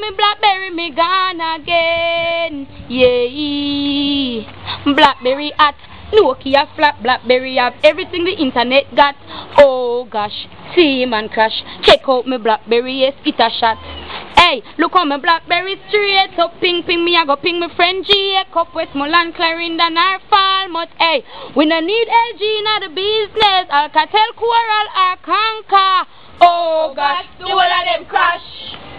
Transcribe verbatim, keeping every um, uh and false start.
me Blackberry, me gone again. Yeah, Blackberry at Nokia flat, Blackberry have everything the internet got. Oh gosh, see man crash. Check out me Blackberry, yes, it a shot. Hey, look how my Blackberry straight up, ping ping me, I go ping my friend Jacob, Westmoreland, Clarendon, or Falmouth. Hey, we no need L G in the business, Alcatel, Coral, or Conquer. Oh gosh, the whole of them crash.